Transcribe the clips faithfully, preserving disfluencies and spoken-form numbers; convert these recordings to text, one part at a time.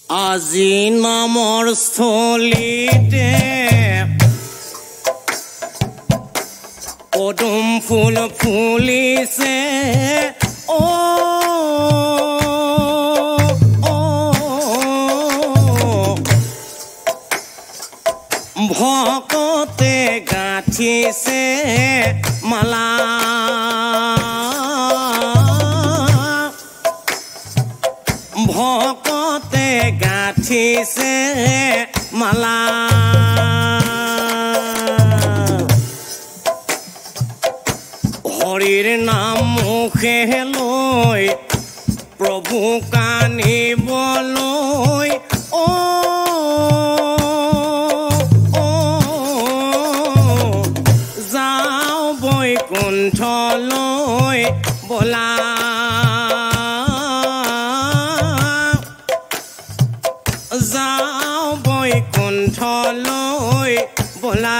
আজি নামৰ স্থলীতে পদুম ফুল ফুলিছে ও ভকতে গাঁঠিছে মালা ভকতে গাঁঠিছে মালা হৰিৰ নাম মুখে লৈ প্ৰভু কানিবলৈ ও যাওঁ বৈকুণ্ঠলৈ বলা যাওঁ বৈকুণ্ঠলৈ বলা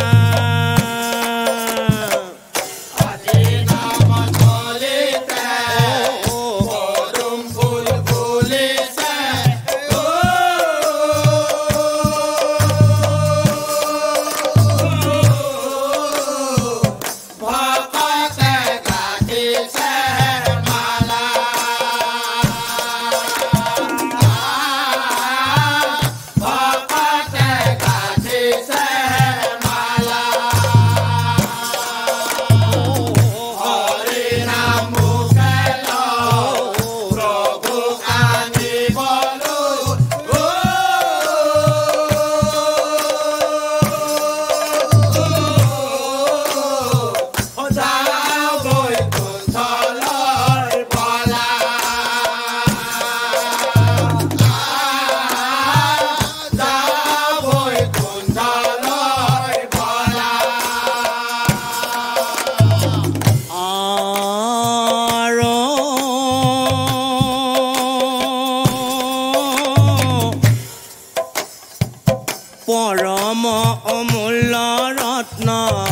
পৰম অমূল্য ৰত্ন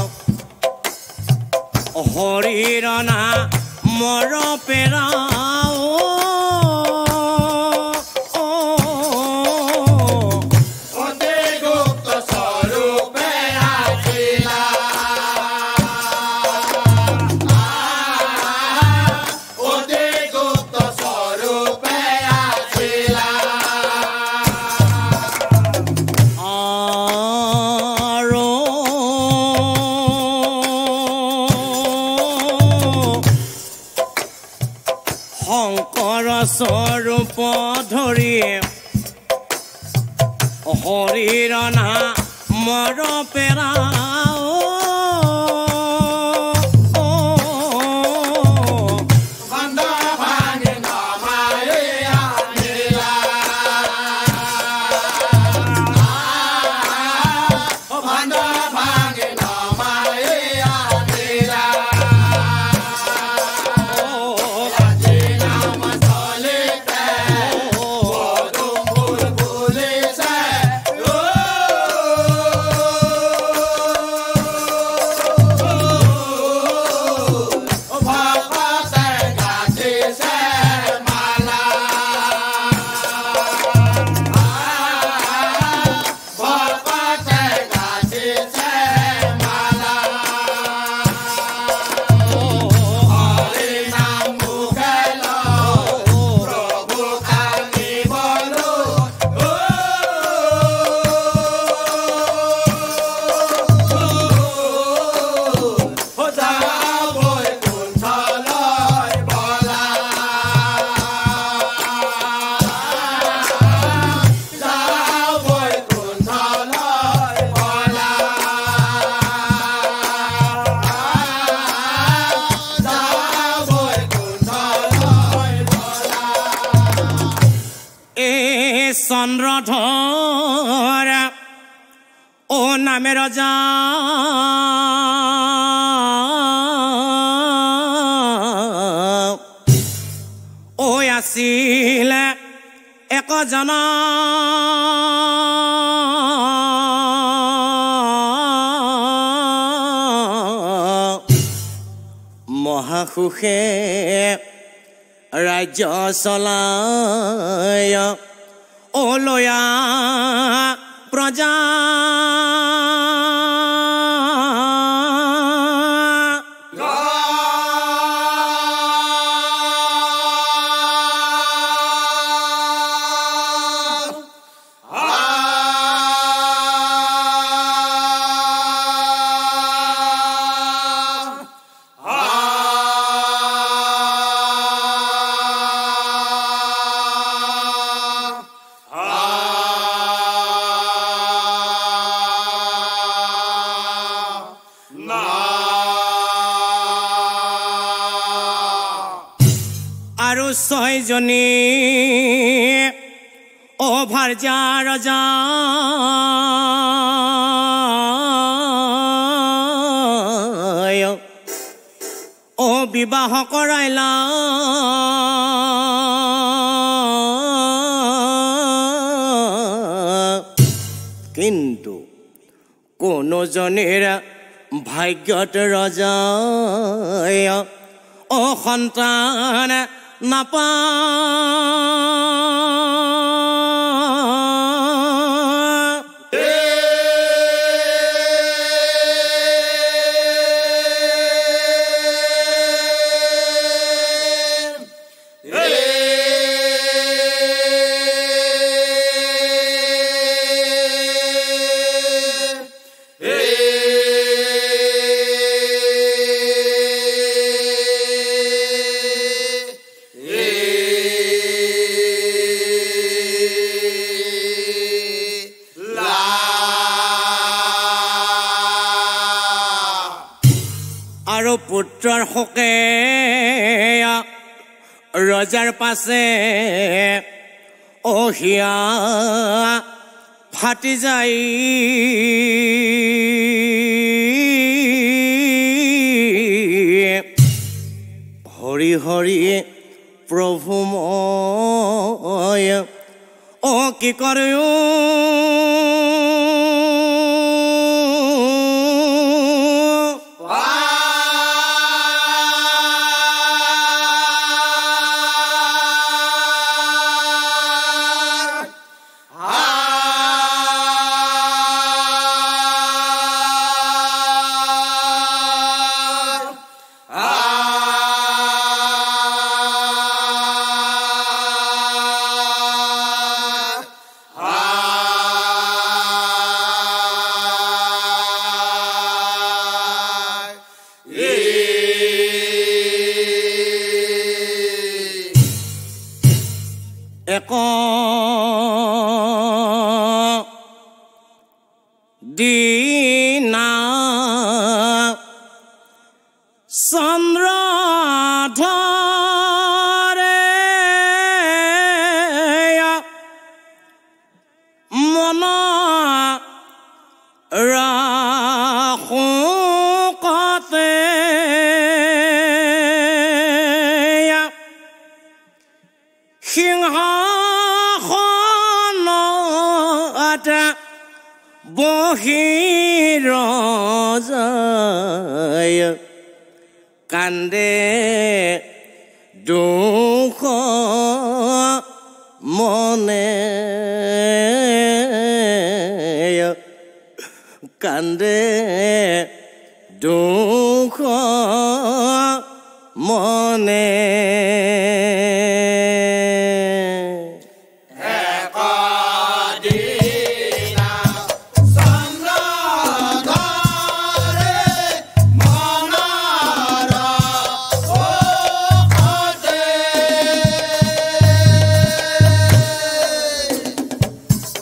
হৰিৰ নামৰ পেৰা শংকৰ স্বৰূপ ধৰি হৰিৰ নামৰ পেৰা চন্দ্ৰধৰ ও নামে ৰজা ঐ আছিলে একজন মহাসুখে ৰাজ্য চলায় ওলয়া প্ৰজা আৰু ছয়জনী অভাৰ্যা ৰজা অ বিবাহ কৰাইলা কিন্তু কোনোজনীৰ ভাগ্যত ৰজা অ সন্তান নাপা আৰু পুত্ৰৰ শোকে ৰজাৰ পাছে অহিয়া ফাটি যায় হৰি হৰি প্ৰভু মই অ কি কৰোঁ এক দিনা চন্দ্ৰ ধৰে মন ৰাখো কতে সিংহাসনত বহি ৰজাই কান্দে দুখ মনে কান্দে দুখ মনে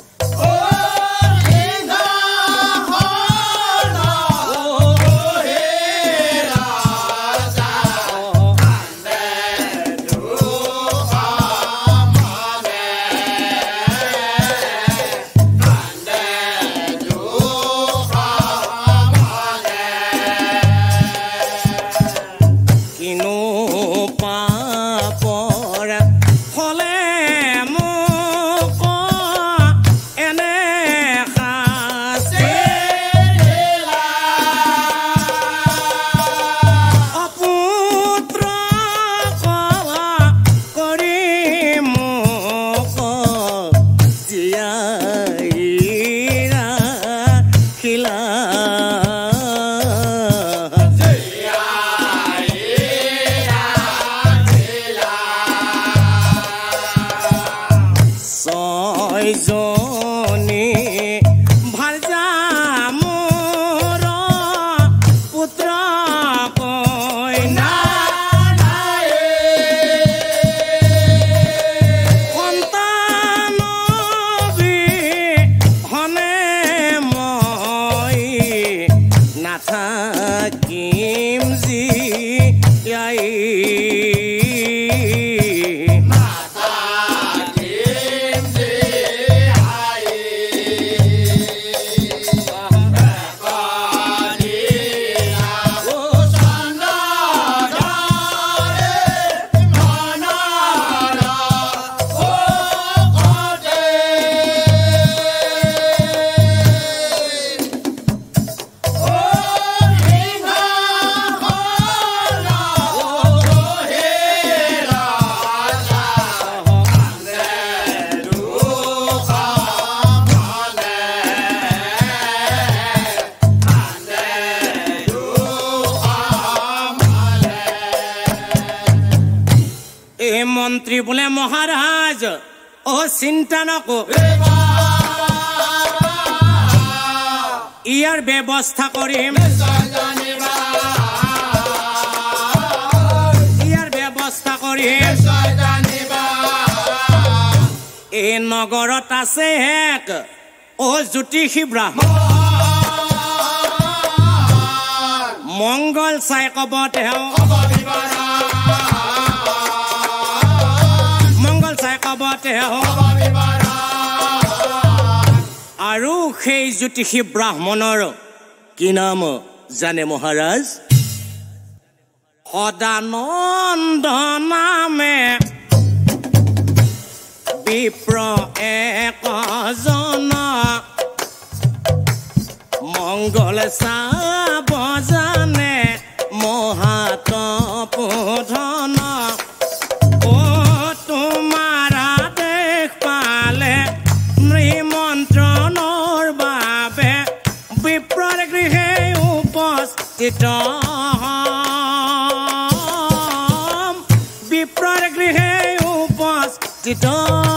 Oh, ছয়জনী ভালজা মোৰ পুত্ৰ কন্যা সন্তান বিহনে মই নাথাকিম জীয়াই মন্ত্ৰী বোলে মহাৰাজ অ চিন্তা নকৰো ইয়াৰ ব্যৱস্থা কৰিম ইয়াৰ ব্যৱস্থা কৰিম এই নগৰত আছে এক অ জ্যোতিষী ব্ৰাহ্মণ মংগল চাই কব তেওঁ আৰু সেই জ্যোতিষী ব্ৰাহ্মণৰ কি নাম জানে মহাৰাজ সদানন্দ নামে বিপ্ৰ একজন মংগল চাব জানে মহাতপোধন বিপ্ৰৰ গৃহে উপস্থিত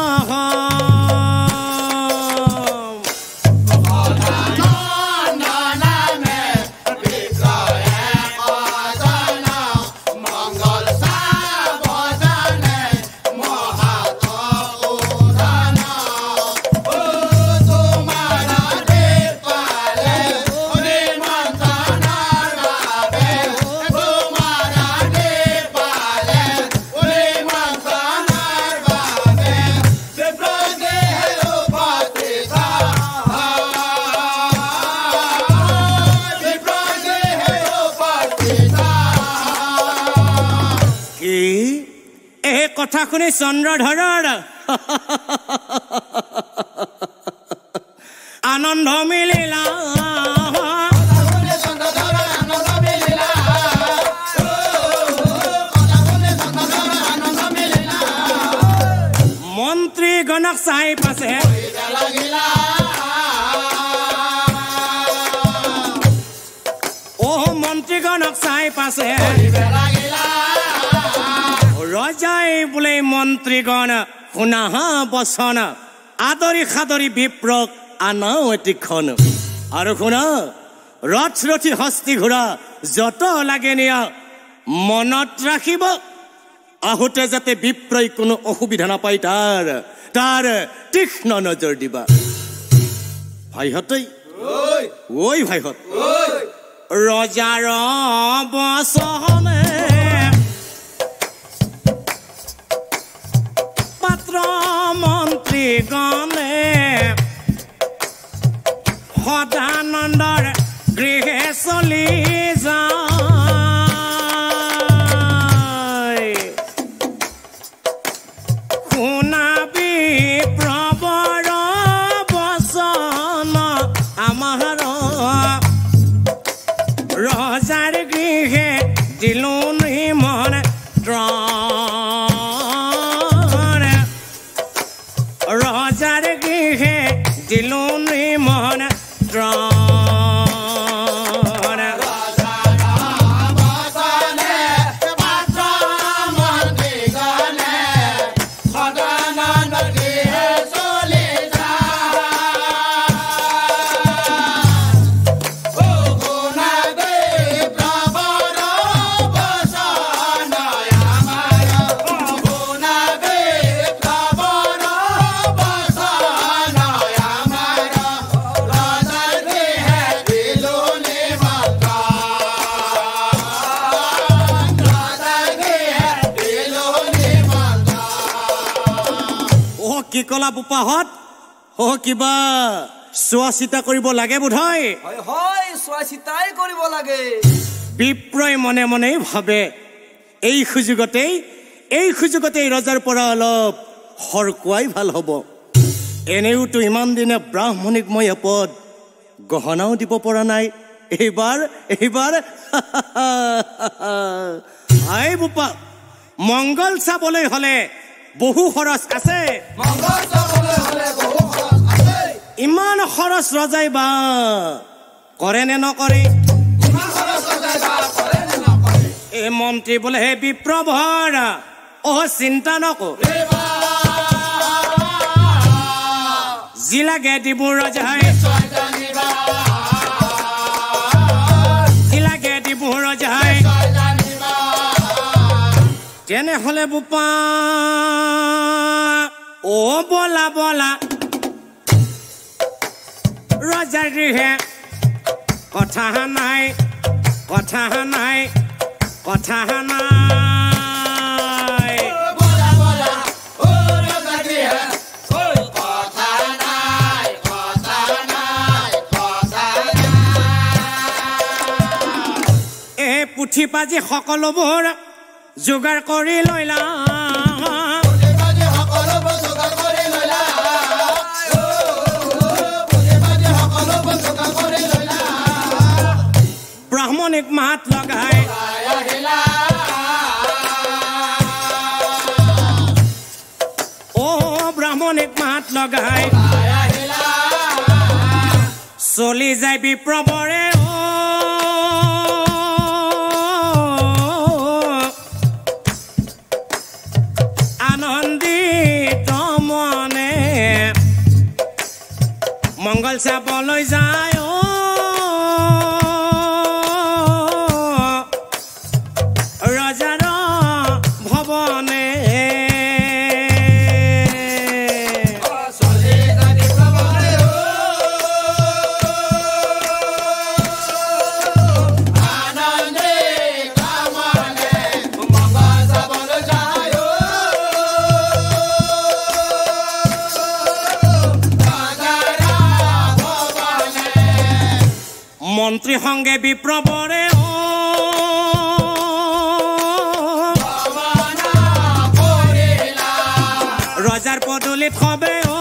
কথা শুনি চন্দ্ৰধৰৰ আনন্দ মিলিলা মন্ত্ৰী গণক চাই পাছে অ মন্ত্ৰী গণক চাই পাছে ৰজাই বোলে মন্ত্ৰীগণ শুনা বচন আদৰি খাদৰি বিপ্ৰক আনাও এটিখন আৰু শুনা ৰথ ৰথী হস্তি ঘোঁৰা যত লাগে নিয়া মনত ৰাখিব আহোঁতে যাতে বিপ্ৰই কোনো অসুবিধা নাপায় তাৰ তাৰ তীক্ষ্ণ নজৰ দিবা ভাইহঁতেই ঐ ভাইহঁত ৰজাৰ বচনে মন্ত্ৰী গণে সদানন্দৰ গৃহে চলি যায় শুনাবি প্ৰবৰ বচন আমাৰ ৰজাৰ গৃহে দিলো নিমন ৰজাৰ গৃহে দিলো নিমন চলি কি কলা বুপাহত হ কিবা চোৱা চিতা কৰিব লাগে বোধহয় হয় হয় চোৱা চিতাই কৰিব লাগে বিপ্ৰই মনে মনে ভাবে এই সুযোগতেই এই সুযোগতেই ৰজাৰ পৰা অলপ হৰকুৱাই ভাল হ'ব এনেওতো ইমান দিনে ব্ৰাহ্মণিক মই এপদ গহনাও দিব পৰা নাই এইবাৰ এইবাৰ হাই বুপা মংগল চাবলৈ হলে বহু খৰচ আছে মংগল চাবলৈ হলে বহু খৰচ আছে ইমান খৰচ ৰজাই বা কৰে নে নকৰে ইমান খৰচ ৰজাই বা কৰে নে নকৰে এই মন্ত্ৰী বোলে হে বিপ্ৰভৰ অ চিন্তা নকৰে যি লাগে দিব ৰজাই যি লাগে দিব ৰজাই তেনেহলে বুপা অ বলা বলা ৰজাৰ গৃহে কথা নাই কথা নাই কথা নাই বলা বলা ও ৰজাৰ গৃহে কথা নাই কথা নাই কথা নাই এই পুথি পাজি সকলোবোৰ যোগাৰ কৰি লৈলা ব্ৰাহ্মণিক মাত লগাই অ ব্ৰাহ্মণিক মাত লগাই চলি যায় বিপ্ৰবৰে আনন্দিত মনে মংগল চাবলৈ যায় ৰজাৰ ভৱনে মন্ত্ৰী সংগে বিপ্ৰবৰে ৰজাৰ পদূলিত হবে অ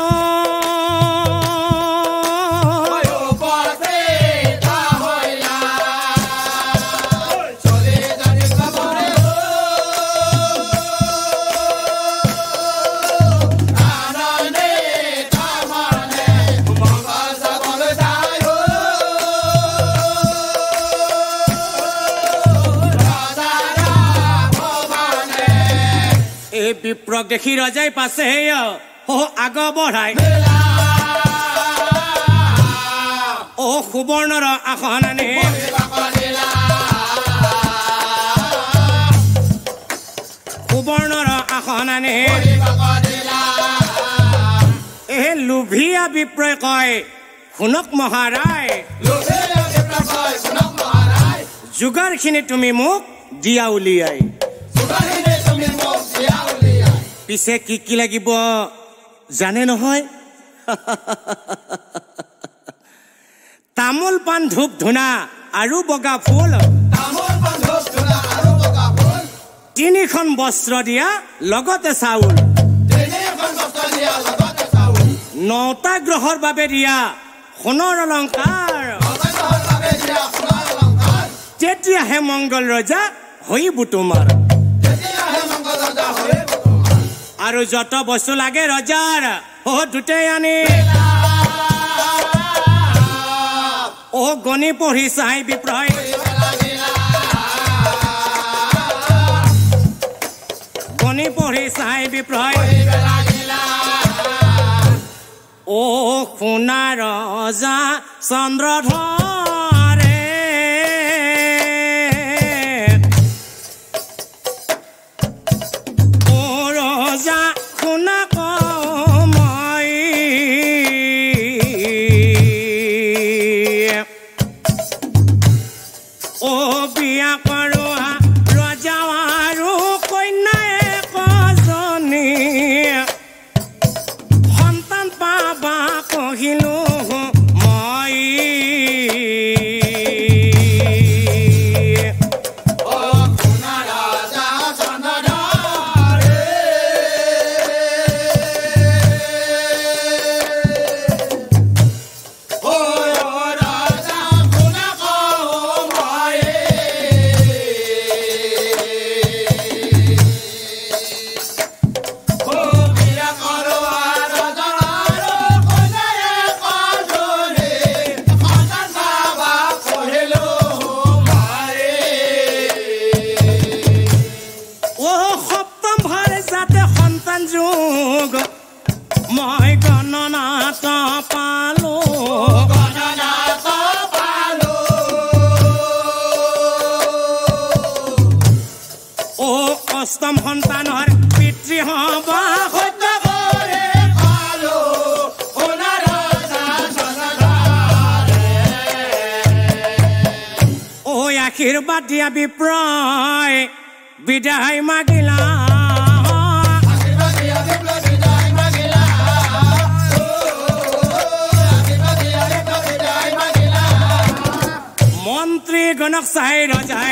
বিপ্ৰক দেখি ৰজাই পাছে অ আগ বঢ়াই অ সুবৰ্ণৰ আসন আনি সুবৰ্ণৰ আসন আনি এই লোভিয়া বিপ্ৰই কয় শুনক মহাৰায় যোগাৰখিনি তুমি মোক দিয়া উলিয়াই পিছে কি কি লাগিব জানে নহয় তামোল পাণ ধূপ ধূনা আৰু বগা ফুল তিনিখন বস্ত্ৰ দিয়া লগতে চাউল নটা গ্ৰহৰ বাবে দিয়া সোণৰ অলংকাৰ তেতিয়াহে মংগল ৰজা হৈব তোমাৰ আৰু যত বস্তু লাগে ৰজাৰ অ দুটাই আনি অ গণি পঢ়ি চাই বিপ্ৰয় গণি পঢ়ি চাই বিপ্ৰয় অ সোণা ৰজা চন্দ্ৰধৰে অ ৰজা সোণা কমাই অ বিয়া কৰোৱা ৰজা আৰু কন্যাই কজনী দিয়া বিপ্ৰয় বিদায় মাগিলা মন্ত্ৰী গণক চাই ৰজাই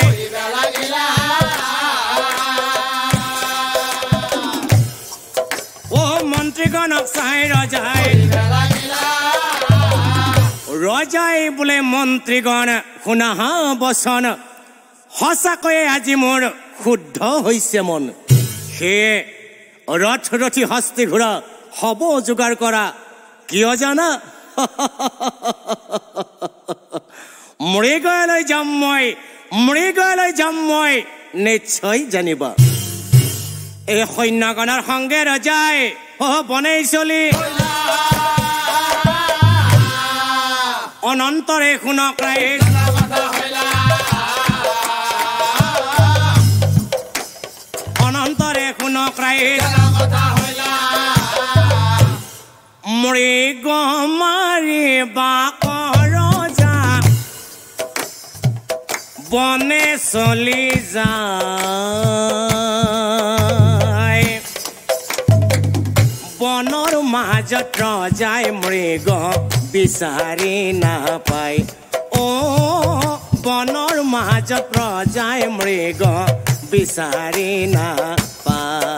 ও মন্ত্ৰী গণক চাই ৰজাই ৰজাই বোলে মন্ত্ৰীগণ শুনা বচন সঁচাকৈয়ে আজি মোৰ শুদ্ধ হৈছে মন সেয়ে ৰথ ৰথি হস্তি ঘোঁৰা হ'ব যোগাৰ কৰা কিয় জানা মৃগলৈ যাম মই মৃগলৈ যাম মই নিশ্চয় জানিবা এই সৈন্যগণৰ সংগে ৰজাই অ বনেই চলি অনন্তৰে শুনক ৰাইজ অনন্তৰে শুনক ৰাইজ মৃগ মাৰিবা ৰজা বনে চলি যায় বনৰ মাজত ৰজাই মৃগ বিচাৰি নাপায় অ বনৰ মাজত ৰজাই মৃগ বিচাৰি নাপায়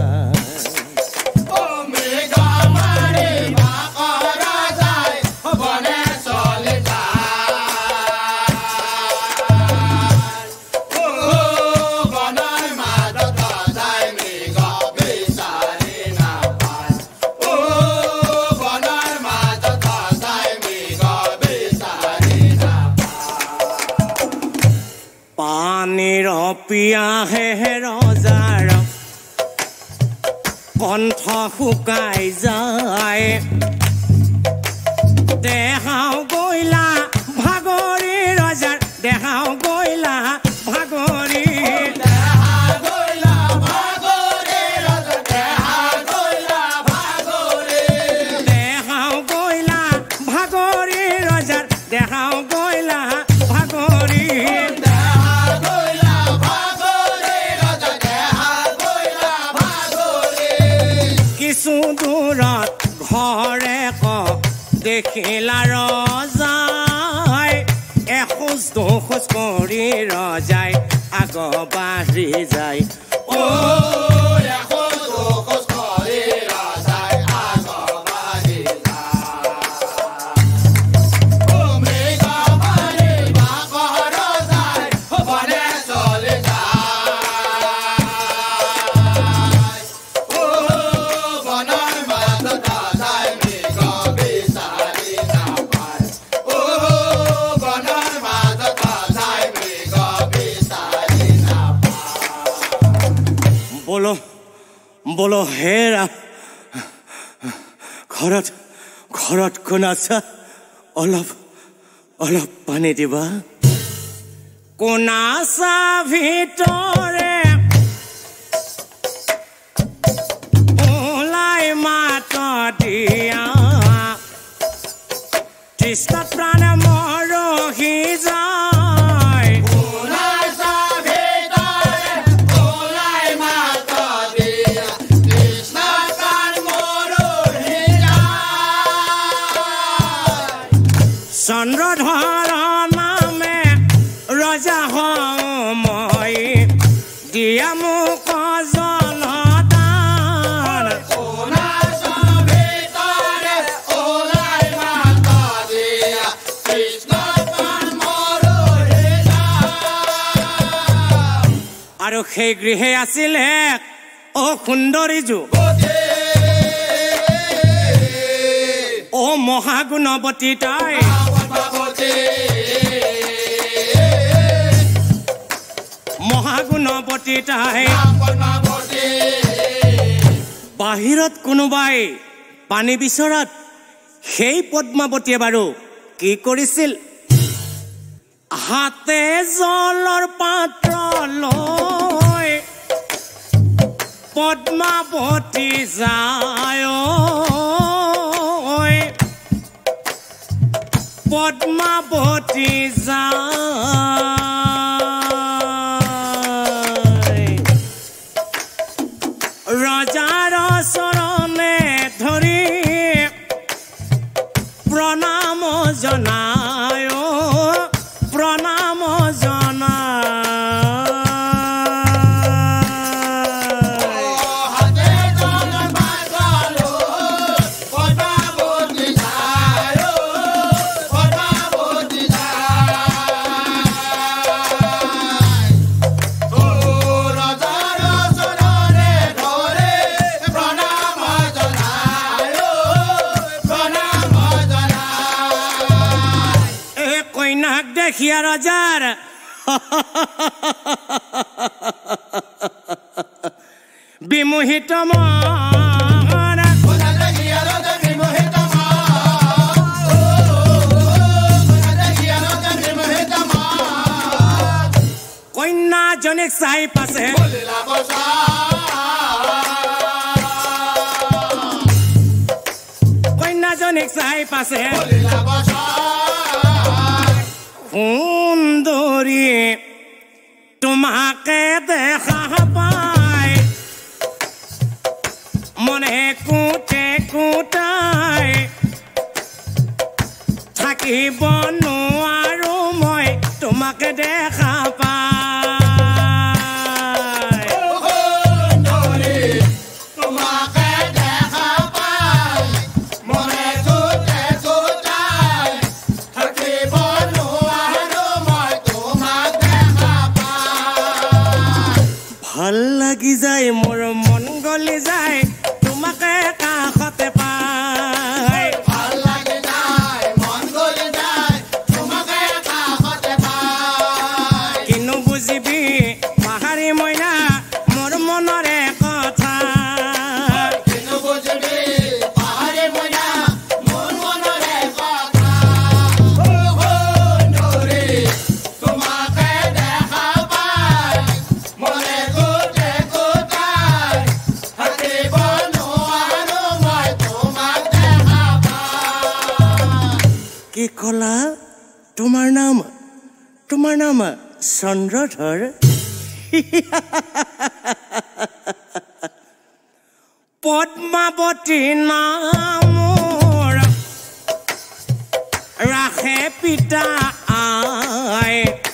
পিয়াহে ৰজাৰ কণ্ঠ শুকাই যায় দেহাও গইলা ভাগৰি ৰজাৰ দেহাও গইলা ভাগৰি দেহাও গইলা ভাগৰি ৰজাৰ দেহাও গইলা ভাগৰি দূৰত ঘৰে ক দেখিলা ৰজাই এখোজ দুখোজ কৰি ৰজাই আগ বাঢ়ি যায় অ এখোজ দুখোজ কৰি ৰজাই আগ বাঢ়ি যায় ও মৃগ মাৰিবা ৰজাই বনে চলি বলো বলো হেৰা ঘৰত ঘৰত কোন আছা অলপ অলপ পানী দিবা কোন আছা ভিতৰে ওলাই মাত দিয়া তৃষ্ণাত প্ৰাণ মৰহি যায় চন্দ্ৰধৰ নামে ৰজা মই দিয়া মোক জলদান আৰু সেই গৃহে আছিলে অ সুন্দৰী যুৱতী অ মহাগুণৱতী তাই মহাগুণৱতী তাই বাহিৰত কোনোবাই পানী বিচৰাত সেই পদ্মাৱতীয়ে বাৰু কি কৰিছিল হাতে জলৰ পাত্ৰ লৈ পদ্মাৱতী যায় পদ্মাৱতী যায় দেখীয়া ৰজাৰ বিমোহিত মন কন্যাজনীক চাই পাছে কন্যাজনীক চাই পাছে সুন্দৰী তোমাকে দেখা পাই মনে কুটে কুটাই থাকিব নোৱাৰো মই তোমাকে দেখা পাই ভাল লাগি যায় মোৰ মন গলি যায় তোমাকে কাষতে পাই ভাল লাগি যায় মন গলি যায় তোমাকে কাষতে পাই কিনো বুজিবি পাহাৰী মইনা মোৰ মনৰে কথা কিনো বুজিবি পাহাৰী মইনা মোৰ মনৰে কথা ও সুন্দৰী তোমাকে দেখা পাই মনে কি কলা তোমাৰ নাম তোমাৰ নাম চন্দ্ৰধৰ পদ্মাৱতী নামৰ ৰাখে পিতা আই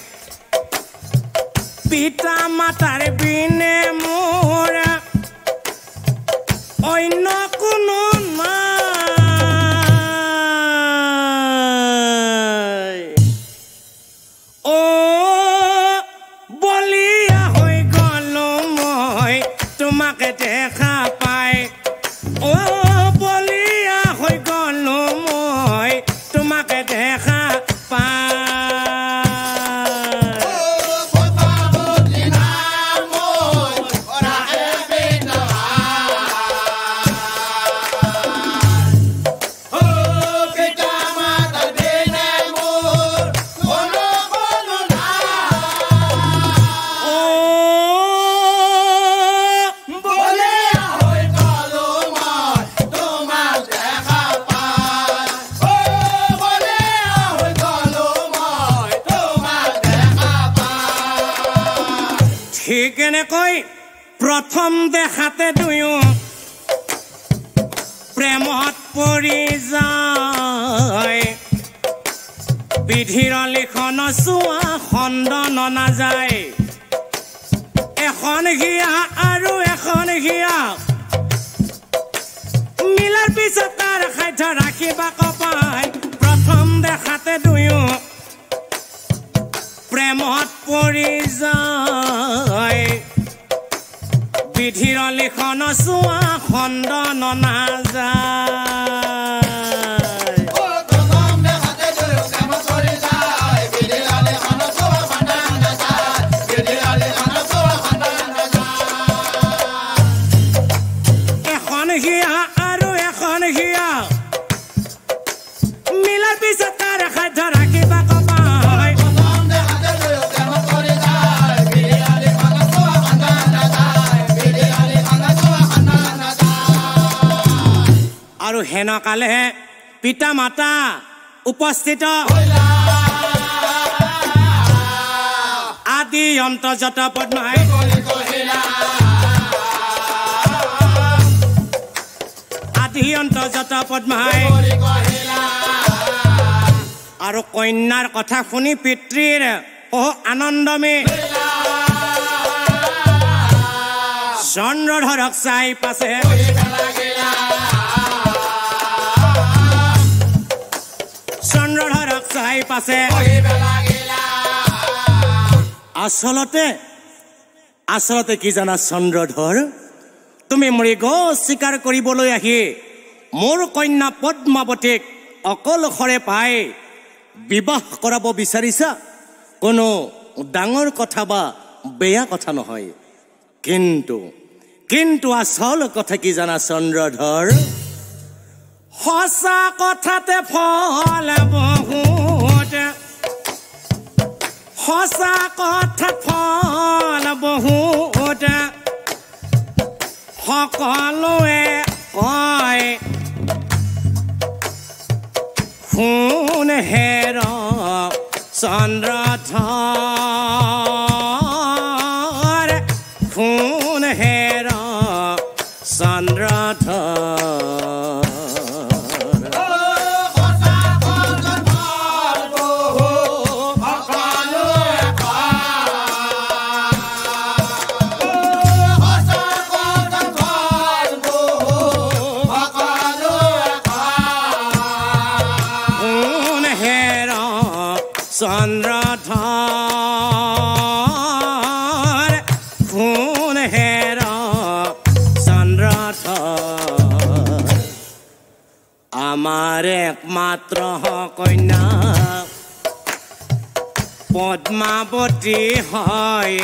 পিতা মাতাৰ বিনে মোৰ অন্য কোনো নাই ও বলিয়া হৈ গলো মই তোমাকে দেখা পাই ও বলিয়া হৈ গলো মই তোমাকে দেখা পাই ঠিক এনেকৈ প্ৰথম দেখাতে দুয়ো প্ৰেমত পৰি যায় বিধিৰ লিখন চোৱা খণ্ডন নাযায় এখন হিয়া আৰু এখন হিয়া মিলাৰ পিছত তাৰ খাদ্য ৰাখিবা কপাই প্ৰথম দেখাতে দুয়ো প্ৰেমত পৰি যায় বিধিৰ লিখন চোৱা খণ্ডন নাযায় এখন হিয়া আৰু এখন হিয়া মিলাৰ পিছত তাৰ খাদ্য ৰাখিবা কপাই আৰু হেনকালে পিতা মাতা উপস্থিত আদি অন্তৰ্জত পদ্মাই আদি অন্তৰ্জত পদ্মাই আৰু কন্যাৰ কথা শুনি পিতৃৰ বহু আনন্দমে চন্দ্ৰধৰক চাই পাছে চন্দ্ৰধৰক চাই পাছে আচলতে আচলতে কি জানা চন্দ্ৰধৰ তুমি মৃগ স্বীকাৰ কৰিবলৈ আহি মোৰ কন্যা পদ্মাৱতীক অকলশৰে পাই বিবাহ কৰাব বিচাৰিছা কোনো ডাঙৰ কথা বা বেয়া কথা নহয় কিন্তু কিন্তু আচল কথা কি জানা চন্দ্ৰধৰ সঁচা কথাতে ফল বহুত সঁচা কথাত ফল বহুত সকলোৱে কয় শুন হেৰ চন্দ্ৰধৰ শুন হেৰ চন্দ্ৰধৰ চন্দ্ৰধৰ শুন হেৰ চন্দ্ৰধৰ আমাৰ একমাত্ৰ কন্যা পদ্মাৱতী হয়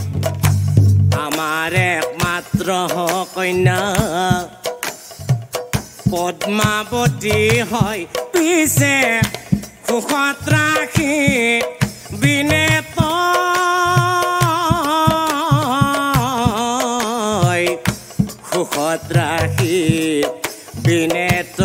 আমাৰ একমাত্ৰ কন্যা পদ্মাৱতী হয় পিছে সুখত ৰাখি বিনেত সুখত ৰাখি বিনেত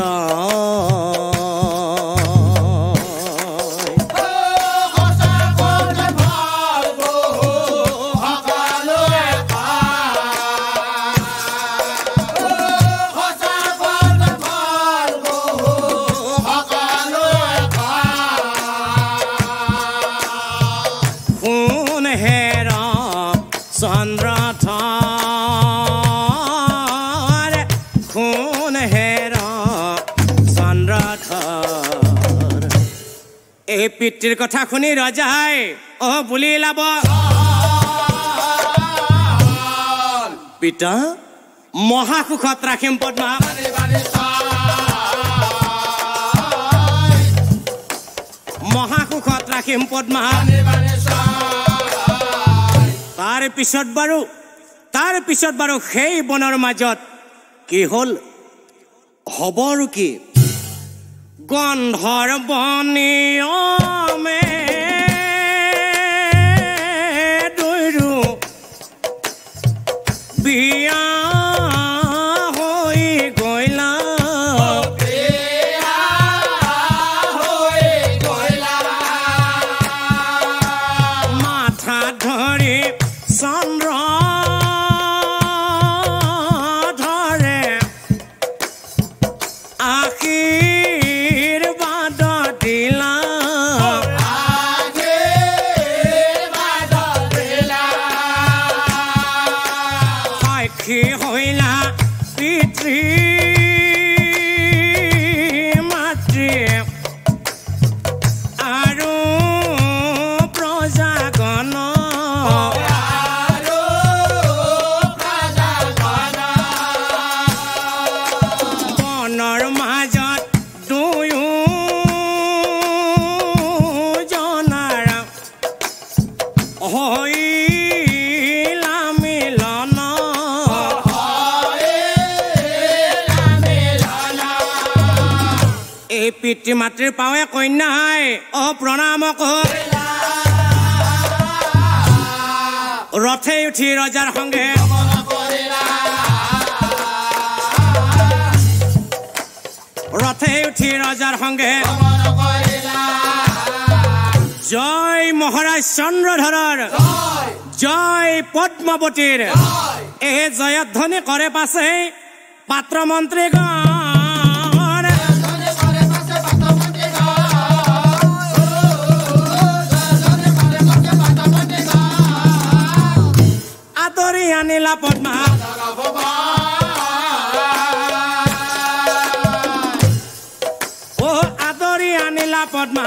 চন্দ্ৰধৰ শুন হেৰ চন্দ্ৰধৰ এই পিতৃৰ কথা শুনি ৰজাই অ বুলি লাব পিতা মহাসুখত ৰাখিম পদ্মা মহাসুখত ৰাখিম পদ্মা তাৰ পিছত বাৰু তাৰ পিছত বাৰু সেই বনৰ মাজত কি হল হ'ব আৰু কি গন্ধৰ্ব নিয়মে দুয়ো বিয়া হৈ গ'লা মাথা ধৰি চন্দ্ৰধৰে আশীৰ্বাদ দিলা সাক্ষী হৈলা পিতৃ মাতৃ আৰু প্ৰজাগণ বনৰ মাজত দুয়ো জনাৰ হৈলা মিলন এই পিতৃ মাতৃৰ পাৱে কন্যাই অ প্ৰণাম কওক ৰথে উঠি ৰজাৰ সংগে ৰথে উঠি ৰজাৰ সংগে জয় মহাৰাজ চন্দ্ৰধৰৰ জয় পদ্মাৱতীৰ এই জয়ধ্বনি কৰে পাছে পাত্ৰ মন্ত্ৰীগণ আদৰি আনিলা পদ্মা ও আদৰি আনিলা পদ্মা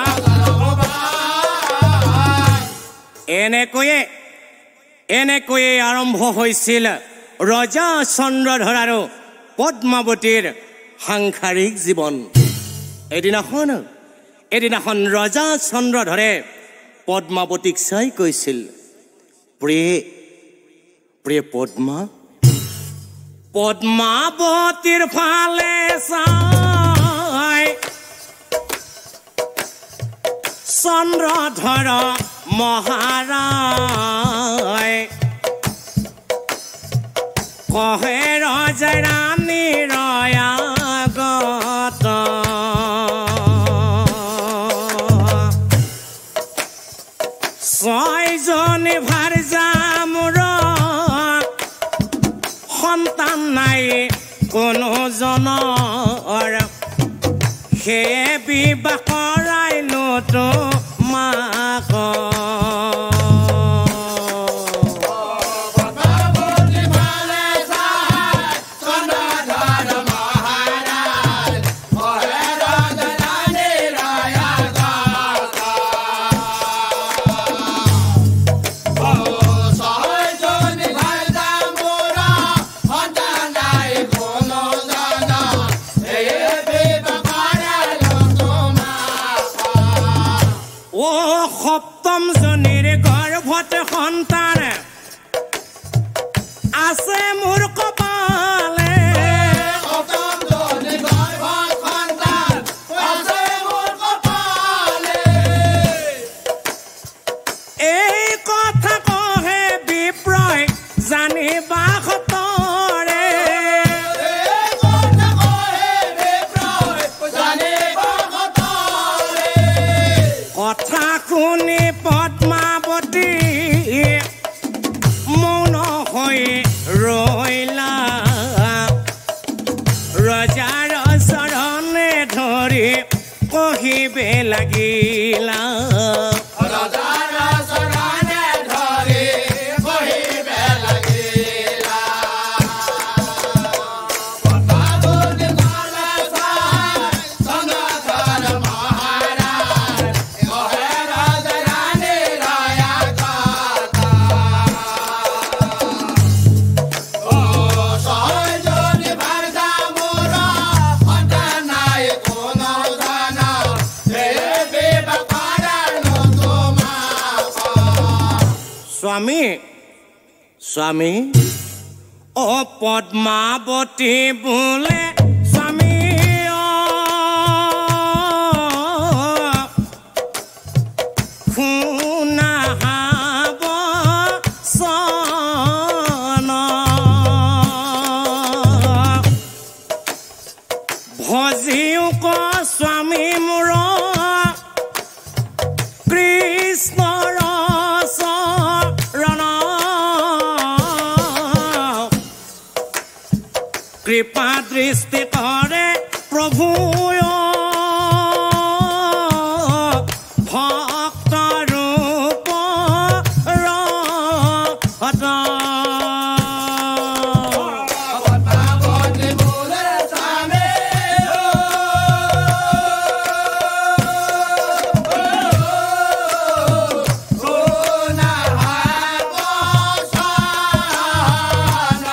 এনেকৈয়ে এনেকৈয়ে আৰম্ভ হৈছিল ৰজা চন্দ্ৰধৰ আৰু পদ্মাৱতীৰ সাংসাৰিক জীৱন এদিনাখন এদিনাখন ৰজা চন্দ্ৰধৰে পদ্মাৱতীক চাই কৈছিল, প্ৰিয়ে প্ৰিয়ে পদ্মা, পদ্মাৱতীৰ ফালে চাই চন্দ্ৰধৰ মহাৰায় কহে ৰজাই ৰাণীৰ আগত ছয়জনী ভাৰ্যা মোৰ সন্তান নাই কোনো জনৰ, সেয়ে বিবাহ কৰাইলো তোমাক। সপ্তম জনীৰ গৰ্ভত সন্তান আছে মোৰ কপালে, সপ্তম জনীৰ গৰ্ভত সন্তান আছে মোৰ কপালে, এই কথা কহে বিপ্ৰয় জানিবা সতৰে, এই কথা কহে বিপ্ৰয় জানিবা সতৰে, কথা শুনি পদ্মাৱতী মৌন হৈ ৰৈলা, ৰজাৰ চৰণে ধৰি কহিবে লাগিলা, ৰজাৰ চৰণে ধৰি কহিবে লাগিলা, পদ্মাৱতী ফালে চাই চন্দ্ৰধৰ মহাৰায় কহে ৰজাই ৰাণীৰ আগত, অ ছয়জনী ভাৰ্যা মোৰ সন্তান নাই কোনো জনৰ, সেয়ে বিবাহ কৰাইলো তোমাক। স্বামী স্বামী অ পদ্মাৱতী বোলে স্বামী, অ শুনা ভজিও ক স্বামী মোৰ কৃষ্ণৰ চৰণ, কৃপা দৃষ্টি কৰে প্ৰভু ভক্ত ৰূপ ৰহত, পদ্মাৱতী বোলে স্বামী, শুনা বচন,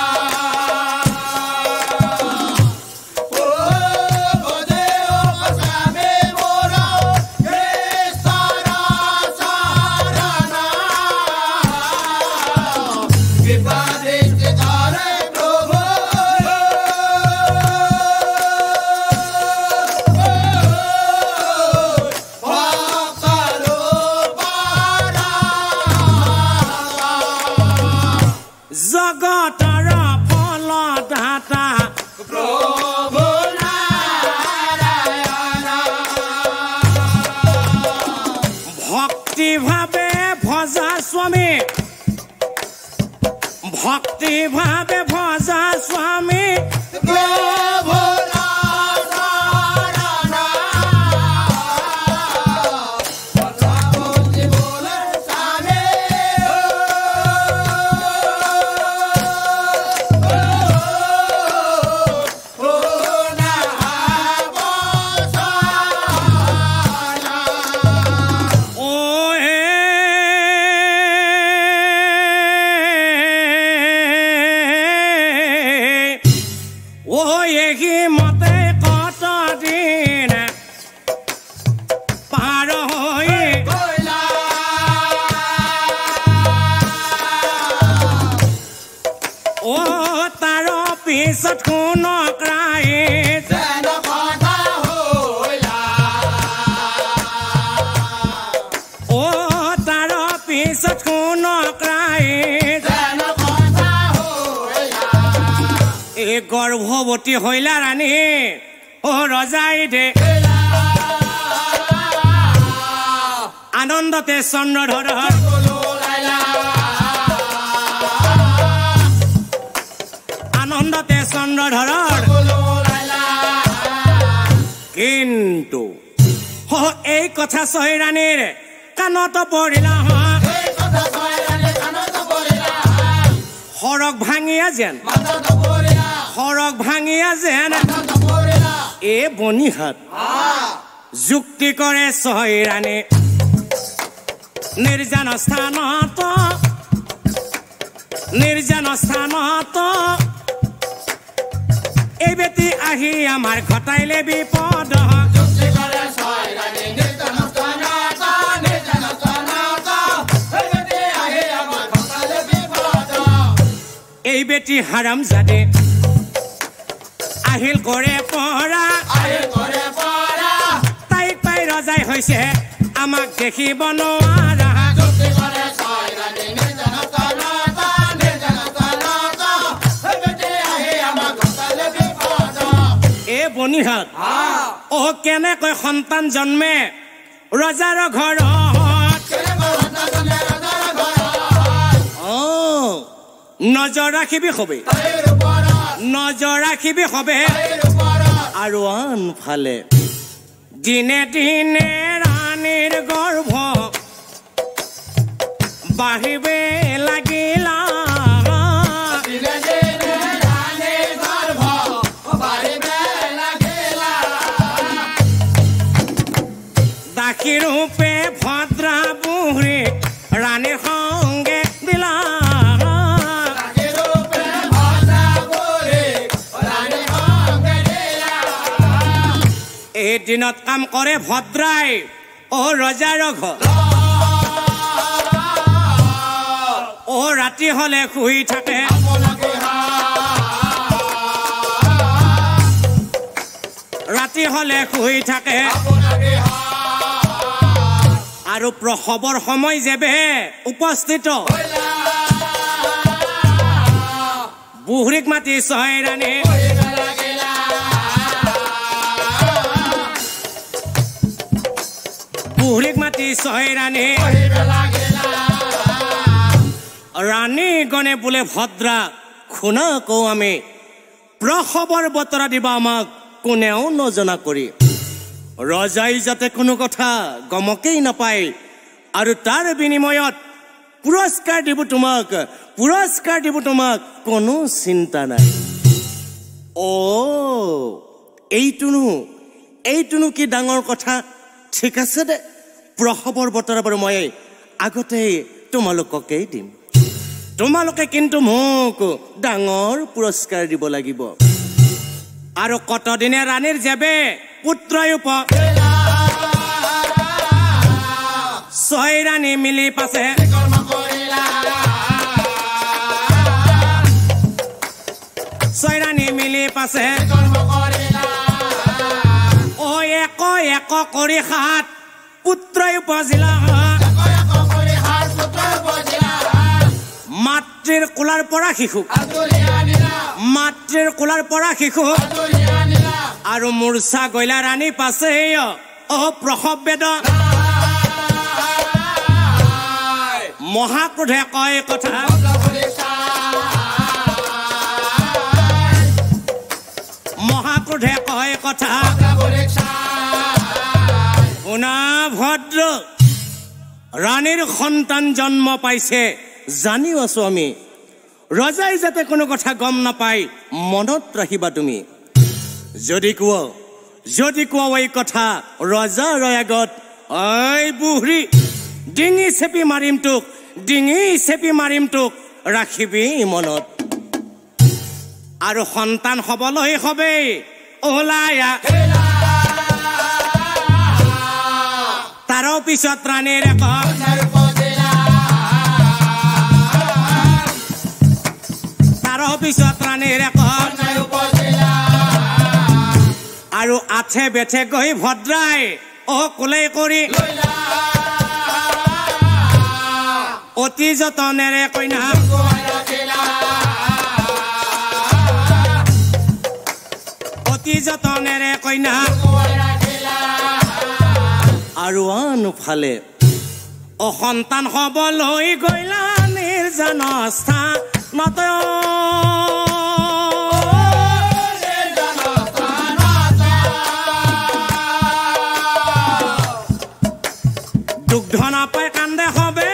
ও বদে ও স্বামী মোৰ কৃষ্ণৰ চৰণ, কৃপা দৃষ্টি কৰে প্ৰভু ভক্ত ৰূপ জগতৰ ফলদাতা প্ৰভু নাৰায়ণ, ভক্তি ভাৱে ভজা স্বামী, ভক্তি ভাৱে ভজা স্বামী, প্ৰভু নাৰায়ণ, পদ্মাৱতী বোলে স্বামী, শুনা বচন, ও হে ও এহি মতে কত দিন পিছত শুনক ৰাইজ যেন কথা হইলা অ তাৰ পিছত শুনক ৰাইজ যেন কথা হইলা এই গৰ্ভৱতী হইলা ৰাণী অ ৰজাই দে আনন্দতে চন্দ্ৰধৰ আনন্দতে চন্দ্ৰধৰৰ কিন্তু এই কথা ছয়ৰাণীৰ কাণত পৰিলা সৰগ ভাঙিয়া যেন সৰগ ভাঙিয়া যেন এ বনিহাত যুক্তি কৰে ছয়ৰাণী নিৰ্জন স্থানত নিৰ্জন স্থানত এই বেটি আহি আমাৰ ঘটাইলে বিপদ এই বেটি হাৰাম জাদে আহিল কৰে পৰা তাইক পাই ৰজাই হৈছে আমাক দেখিব নোৱাৰা এ বনিহাত অ কেনেকৈ সন্তান জন্মে ৰজাৰ ঘৰত অ নজৰ ৰাখিবি হবে নজৰ ৰাখিবি হবে আৰু আনফালে দিনে দিনে ৰাণীৰ গৰ্ভ বাঢ়িবে লাগিলা দাসী ৰূপে ভদ্ৰা বুঢ়ী ৰাণীৰ সংগে দিলা এই দিনত কাম কৰে ভদ্ৰাই অ ৰজাৰ ঘৰ অ ৰাতি হলে শুই থাকে ৰাতি হলে শুই থাকে আৰু প্ৰসৱৰ সময় যেবে উপস্থিত বুঢ়ীক মাতি ছয়ৰাণী বুঢ়ীক মাতি ছয়ৰাণী ৰাণী গণে বোলে ভদ্ৰা শুনা কওঁ আমি প্ৰসৱৰ বতৰা দিবা আমাক কোনেও নজনা কৰি ৰজাই যাতে কোনো কথা গমকেই নাপায় আৰু তাৰ বিনিময়ত পুৰস্কাৰ দিব তোমাক পুৰস্কাৰ দিব তোমাক কোনো চিন্তা নাই অ এইটোনো এইটোনো কি ডাঙৰ কথা ঠিক আছে দে প্ৰসৱৰ বতৰা বাৰু মই আগতে তোমালোককেই দিম তোমালোকে কিন্তু মোক ডাঙৰ পুৰস্কাৰ দিব লাগিব আৰু কতদিনে ৰাণীৰ যেবে পুত্ৰয়ুপ ছয়ৰাণী মিলি পাছে ছয়ৰাণী মিলি পাছে অ এক এক কৰি সাত পুত্ৰই উপজিলা মাতৃৰ কোলাৰ পৰা শিশু মাতৃৰ কোলাৰ পৰা শিশু আৰু মূৰ্ছা গইলা ৰাণী পাছে অ প্ৰসৱ বেদ মহাক্ৰোধে কয় কথা মহাক্ৰোধে কয় কথা শুনা ভদ্ৰ ৰাণীৰ সন্তান জন্ম পাইছে জানিও আছো আমি ৰজাই যাতে কোনো কথা গম নাপায় মনত ৰাখিবা তুমি যদি কোৱা যদি কোৱা এই কথা ৰজাৰ আগত ঐ বুঢ়ী ডিঙি চেপি মাৰিম তোক ডিঙি চেপি মাৰিম তোক ৰাখিবি মনত আৰু সন্তান হবলৈ হবে ওলায়া তাৰ পিছত ৰাণীৰ তাৰ পিছত ৰাণীৰ আৰু আঠে বেঠে গৈ ভদ্ৰাই অ কোলে কৰি অতি যতনেৰে কইনা অতি যতনেৰে কইনা আৰু আনফালে অসন্তান হবলৈ গইলা নিৰ্জন স্থানত দুগ্ধ নাপায় কান্দে হবে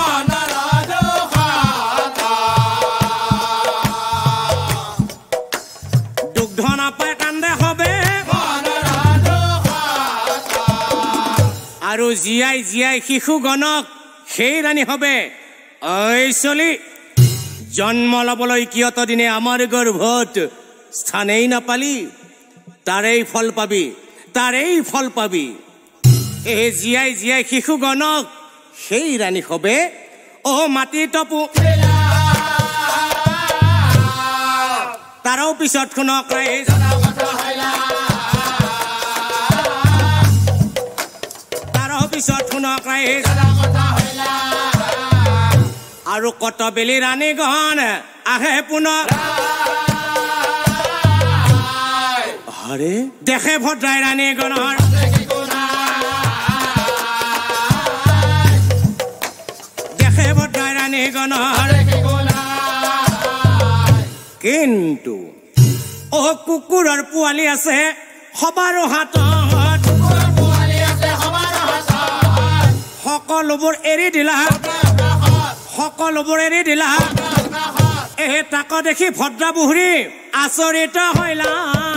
দুগ্ধ নাপায় কান্দে হবে আৰু জিয়াই জিয়াই শিশু গণক সেই ৰাণী হবে ঐ চলি জন্ম লবলৈ কিয়ত দিনে আমাৰ গৰ্ভত স্থানেই নাপালি তাৰেই ফল পাবি তাৰেই ফল পাবি এই জিয়াই জিয়াই শিশু গণক সেই ৰাণী হবে অ মাটি টপু তাৰো পিছত শুনক তাৰো পিছত শুনক আৰু কত বেলি ৰাণী গহন আহে পুনৰ আৰে দেখে ভদ্ৰাই ৰাণী গণৰ দেখে ভদ্ৰাই ৰাণী গণৰ কিন্তু অ কুকুৰৰ পোৱালি আছে সবাৰো হাতত সকলোবোৰ এৰি দিলা সকলোবোৰ এৰি দিলা এই তাক দেখি ভদ্ৰা বুঢ়ী আচৰিত হৈলা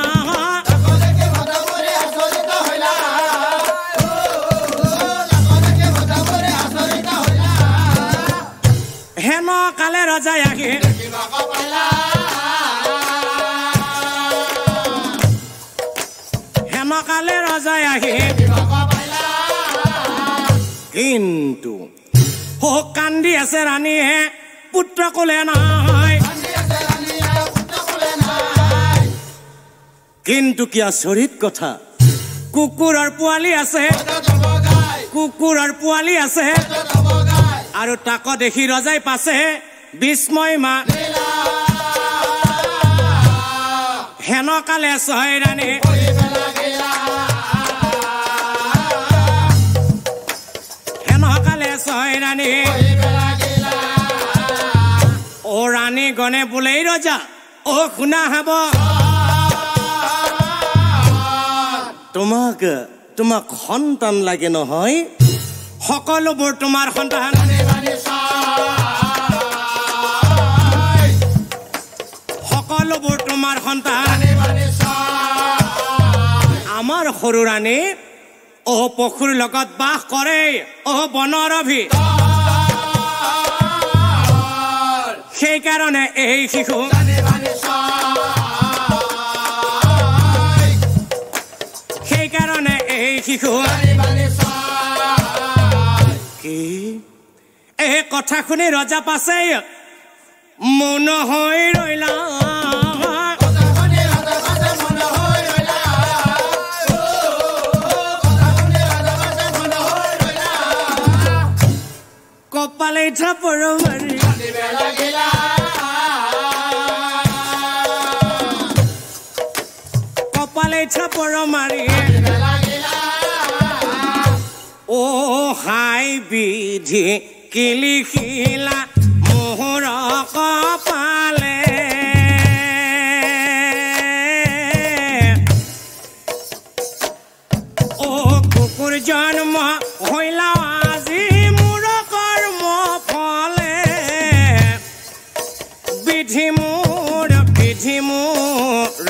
হেন কালে ৰজাই আহি হেন কালে ৰজাই আহি কিন্তু ও কান্দি আছে ৰাণীয়ে পুত্ৰ কোলে নাই কিন্তু কি আচৰিত কথা কুকুৰৰ পোৱালি আছে কুকুৰৰ পোৱালি আছে আৰু তাক দেখি ৰজাই পাছে বিস্ময় মা হেন কালে ছয় ৰাণী হেন কালে ছয় ৰাণী অ ৰাণী গণে বোলেই ৰজা অ শুনা হব তোমাক তোমাক সন্তান লাগে নহয় সকলোবোৰ তোমাৰ সন্তান সকলোবোৰ তোমাৰ সন্তান আমাৰ সৰু ৰাণী অ পশুৰ লগত বাস কৰে অ বনৰ অভি সেইকাৰণে এই শিশু সেইকাৰণে এই শিশু কি এই কথা শুনি ৰজা পাছে মৌন হৈ ৰৈলা কপালে থাপৰ মাৰি কপালে থাপৰ মাৰি অ হাই বিধি কি লিখিলা মোহৰ কপালে অ কুকুৰ জন্ম হৈলা আজি মোৰ কৰ্ম ফলে বিধি মোৰ বিধি মোৰ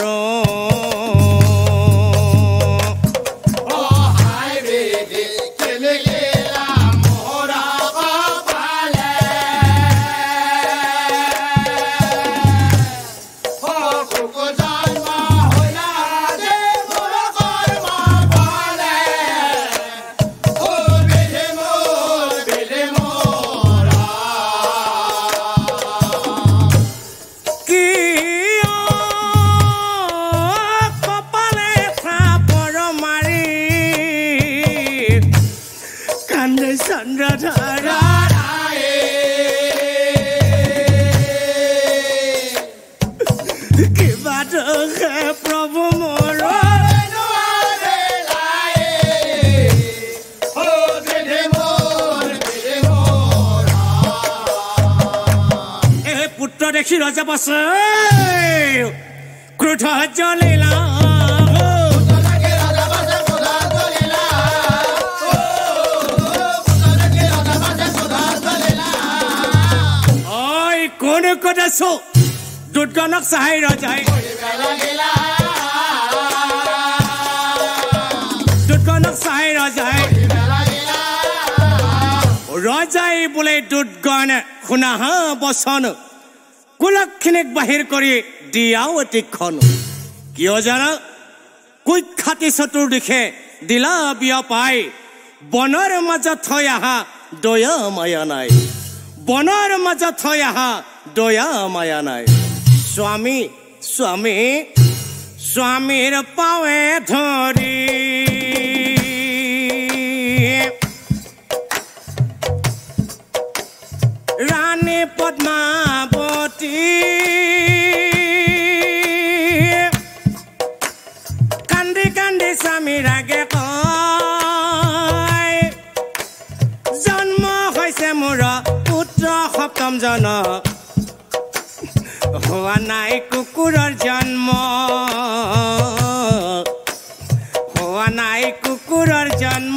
Oh, ৰজা পাছে ক্ৰোধ জ্বলিলা ঐ কোন কদাছো দুৰ্গনক চাই ৰজাই দুৰ্গনক চাই ৰজাই ৰজাই বোলে দুৰ্গন শুনা হা বচন কুলক্ষিনীক বাহিৰ কৰি দিয়াও অতিক্ষণ কিয় জানা কুখ্যাতি চতুৰ্দিশে দিলা বিয়া পাই বনৰ মাজত থৈ আহা দয়া মায়া নাই বনৰ মাজত থৈ আহা দয়া মায়া নাই স্বামী স্বামী স্বামীৰ পাৱে ধৰি ৰাণী পদ্মাৱতী কান্দি কান্দি স্বামী ৰাগে কয় জন্ম হৈছে মোৰ পুত্ৰ সপ্তম জন হোৱা নাই কুকুৰৰ জন্ম হোৱা নাই কুকুৰৰ জন্ম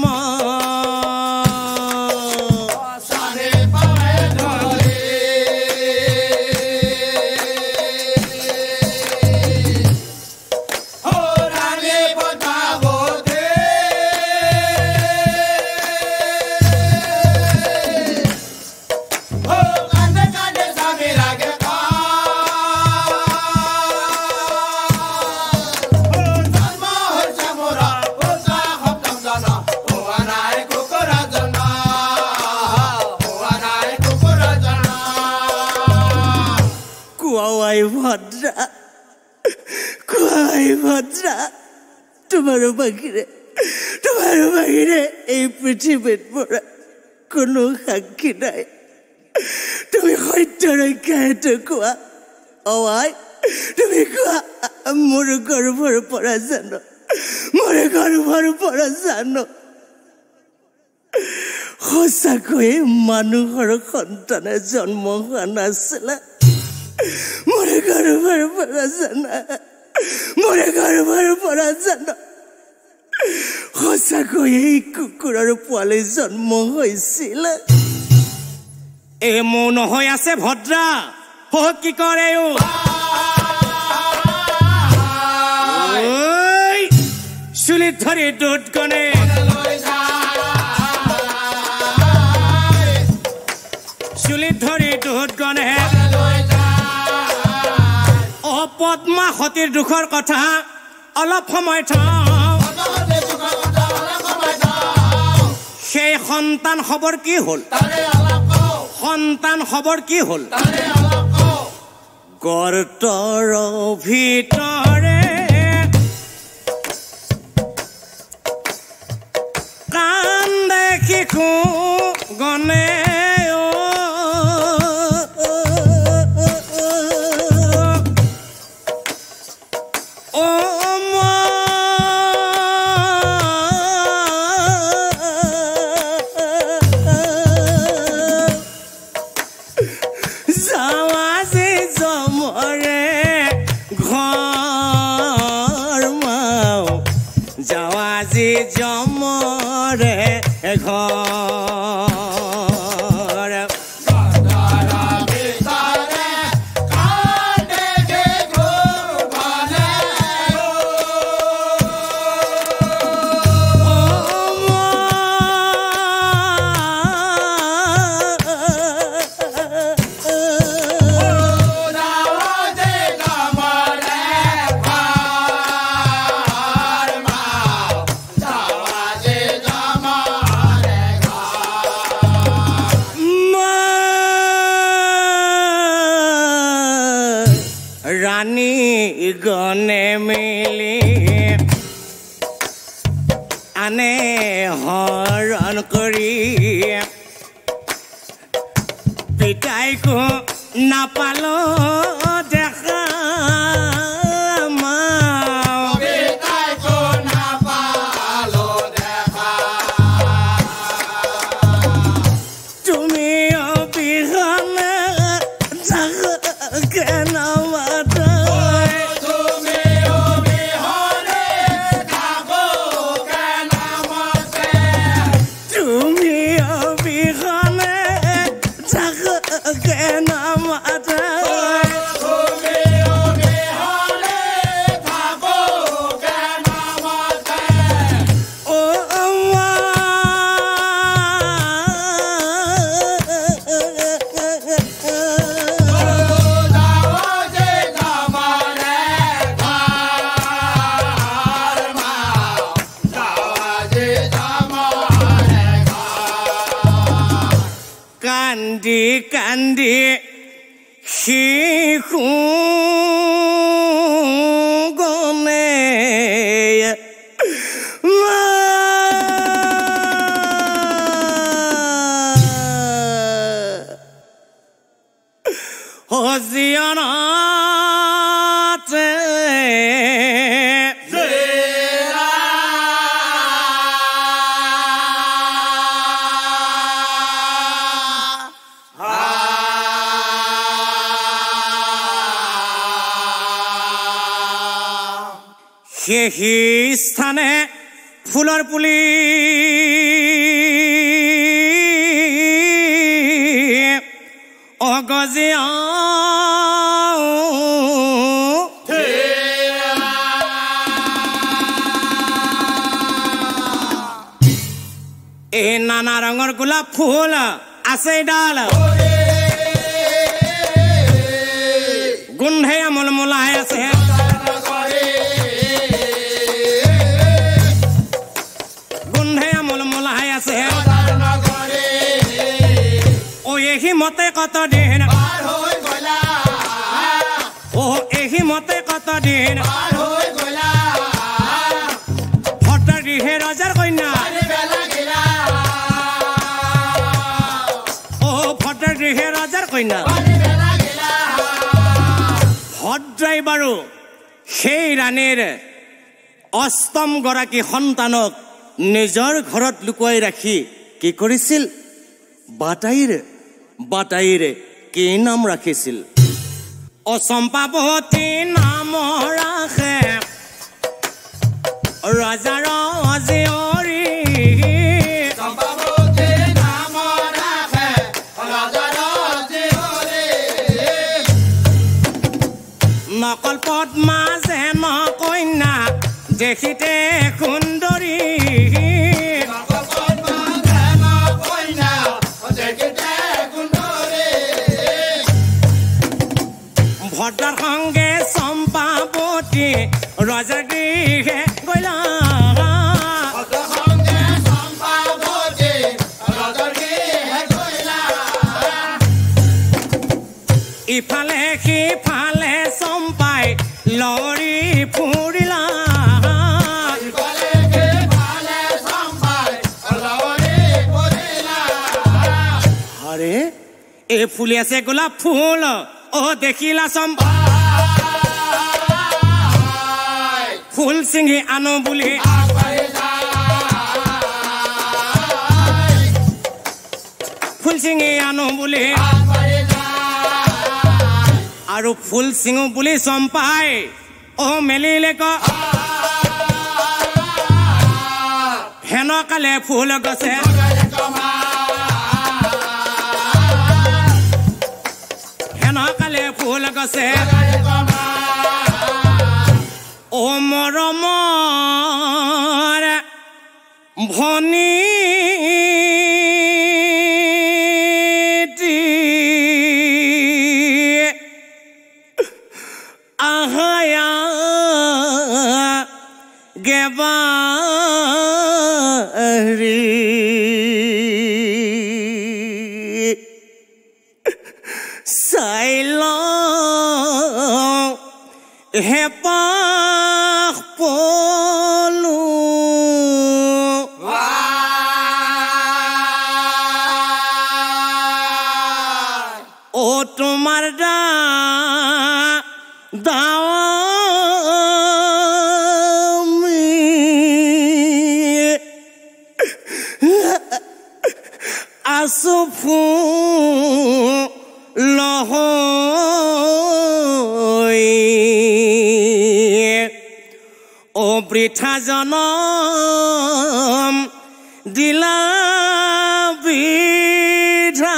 ভদ্রা কোয়াই ভদ্রা তোমারও বাহিরে তোমারও বাহিরে এই পৃথিবীত পড়া কোনো সাক্ষী নাই তুমি সত্য ৰক্ষা হেতু কোৱা অৱাই তুমি কোৱা মোৰ গৰ্ভৰ পৰা জানো মোৰ গৰ্ভৰ পৰা জানো সঁচাকৈ মানুহৰ সন্তানে জন্ম হোৱা নাছিলে মোৰে গৰ্ভৰ পৰা জানা মোৰে গৰ্ভৰ পৰা জানা সঁচাকৈ এই কুকুৰৰ পোৱালি জন্ম হৈছিল এই মৌন হৈ আছে ভদ্ৰা হ কি কৰে চুলিত ধৰি দুধ গনে চুলিত ধৰি দুধ গনে পদ্মা সতীৰ দুখৰ কথা অলপ সময় থওঁ সেই সন্তান খবৰ কি হ'ল সন্তান খবৰ কি হ'ল গৰ্তৰ ভিতৰে কান্দে শিশু গনে জমৰে ঘৰ ৰাণী গনে মিলি আনে হৰণ কৰি পিতাইকো নাপালো দেখা তুমি অবিহনে কান্দি কান্দি শিশু গনে হজিয়নাতে সেই স্থানে ফুলৰ পুলি অগজিয়া এই নানা ৰঙৰ গোলাপ ফুল আছে ডাল গোন্ধে মলমলাই আছে গোন্ধে মলমলাই আছে ও এহি মতে কত দিন ও এহি মতে কত দিন ভট্টাৰ দিহে ৰজাৰ কন্যা ও ভট্টাৰ দিহে ৰজাৰ কন্যা ভদ্ৰাই বাৰু সেই ৰাণীৰ অষ্টম গৰাকী সন্তানক নিজৰ ঘৰত লুকুৱাই ৰাখি কি কৰিছিল বাটাইৰে বাটাইৰে কি নাম ৰাখিছিল অচম্পাৱতী নাম ৰাখে ৰজাৰ জীয়ৰী নকল পদ্মা যেন কন্যা দেখিতে সুন্দৰী ভদ্ৰাৰ সংগে চম্পাৱতী ৰজাৰ গৃহে গলা ইফালে সিফালে চম্পাই লৰি ফুৰিলা আৰে এই ফুলি আছে গোলাপ ফুল ও দেখিলা চম্পা ফুল ছিঙি আনো বুলি ফুল ছিঙি আনো বুলি আৰু ফুল ছিঙো বুলি চম্পাই ও মেলিলে ক হেনকালে ফুল গছে হেনকালে ফুল গছে ও মৰমৰ ভনী আহায়া গেবাৰী চাই লওঁ হেঁপাহ পলো ও তোমাৰ দা দামি আছো ফুলহ ও বৃথা জনম দিলা বিধা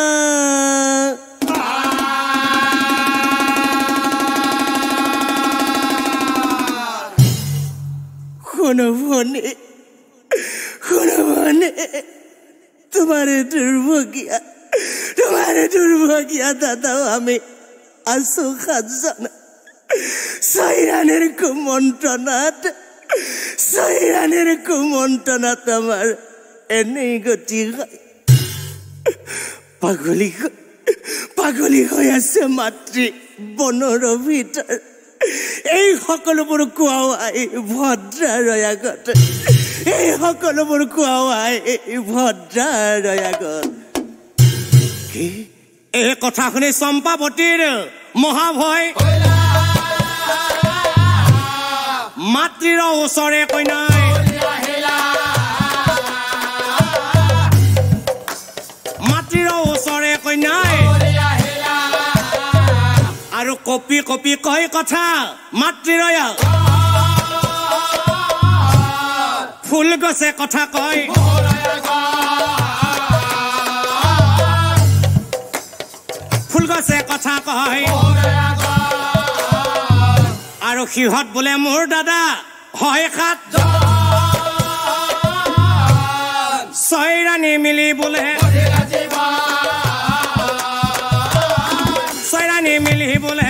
শুনো ভনী শুনো ভনী তোমারে দুর্ভগিয়া তোমারে দুর্ভগিয়া দাদাও আমি আছো সাতজন ছয়রানের কুমন্ত্রণাত ছয়রানের কুমন্ত্রণাত আমার এনেই গতি হয় পাগলী পাগলী হৈ আছে মাতৃ বনৰ ভিতৰ এই সকলোবোৰ কোৱাই ভদ্ৰাৰ আগত এই সকলোবোৰ কোৱাই ভদ্ৰাৰ আগত কি এই কথা শুনি চম্পাৱতীৰ মহাভয় মাতৃৰ ওচৰে কইনাই মাতৃৰ ওচৰে কইনাই আৰু কপি কপি কয় কথা মাতৃৰ ফুল গছে কথা কয় ফুল গছে কথা কয় আৰু সিহঁত বোলে মোৰ দাদা হয় সাত ছয়ৰাণী মিলি বোলে ছয়ৰাণী মিলি বোলে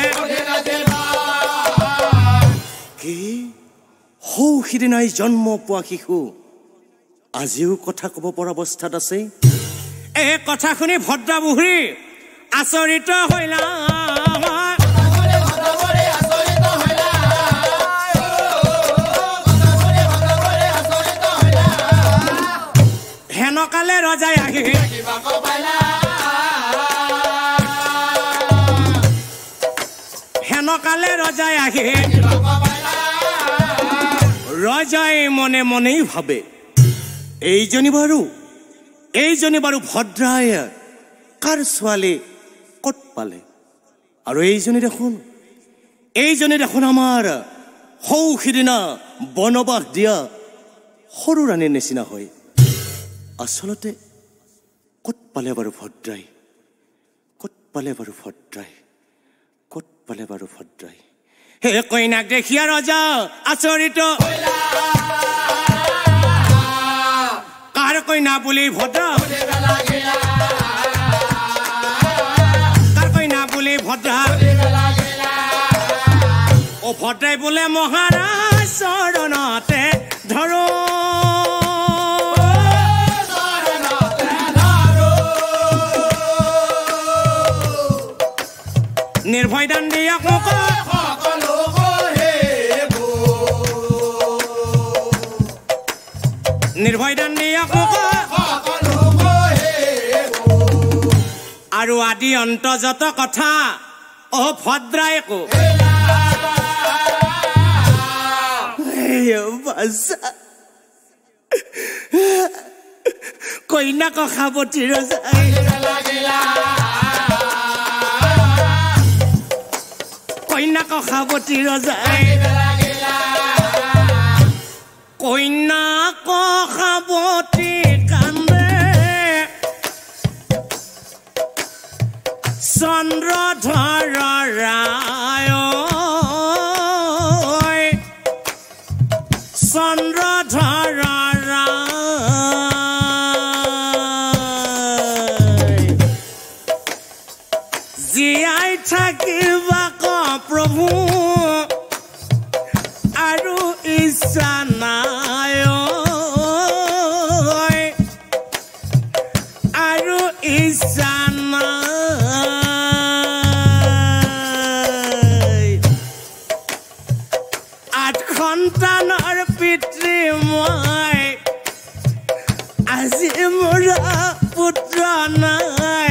কি সৌ সিদিনাই জন্ম পোৱা শিশু আজিও কথা ক'ব পৰা অৱস্থাত আছে এই কথা শুনি ভদ্ৰা বুঢ়ী আচৰিত হৈলা হেনকালে ৰজাই আহি হেনকালে ৰজাই আহি ৰজাই মনে মনেই ভাবে এইজনী বাৰু এইজনী বাৰু ভদ্ৰাই কাৰ ছোৱালী ক'ত পালে আৰু এইজনী দেখোন এইজনী দেখোন আমাৰ সৌ সিদিনা বনবাস দিয়া সৰু ৰাণীৰ নিচিনা হয় আচলতে ক'ত পালে বাৰু ভদ্ৰাই ক'ত পালে বাৰু ভদ্ৰাই ক'ত পালে বাৰু ভদ্ৰাই হে কইনাক দেখিয়া ৰজা আচৰিত কাৰ কইনা বুলি ভদ্ৰা কাৰ কইনা বুলি ভদ্ৰা ও ভদ্ৰাই বোলে মহাৰাজ চৰণতে ধৰো নিৰ্ভয় দান দিয়ক মোক নিৰ্ভয় দান দিয়ক মোক আৰু আদি অন্ত যত কথা অ ভদ্ৰাই কো কইনা কখাৱতী ৰজাই কইনা কখাৱতী ৰজাই কইনা কখাৱতী কান্দে চন্দ্ৰধৰ ৰায় চন্দ্ৰধৰ ৰায় জীয়াই থাকিবা ক প্ৰভু আৰু ইচ্ছা নাই আৰু ইচ্ছা নাই আঠ সন্তানৰ পিতৃ মই আজি মোৰ পুত্ৰ নাই